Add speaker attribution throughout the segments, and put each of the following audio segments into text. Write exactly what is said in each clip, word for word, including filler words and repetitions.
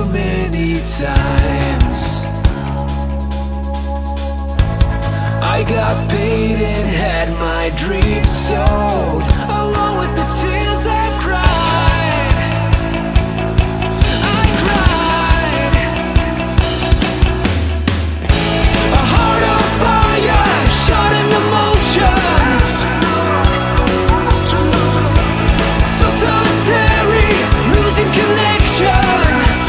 Speaker 1: many times. I got paid and had my dreams sold, along with the tears I cried. I cried. A heart on fire, shot in the motion. So solitary, losing connection.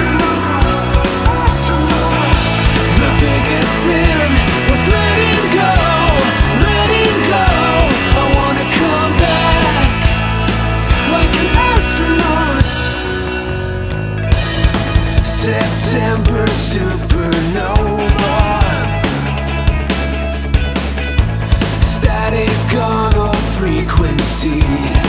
Speaker 1: The biggest sin was letting go, letting go. I wanna come back like an astronaut. September supernova, static on all frequencies.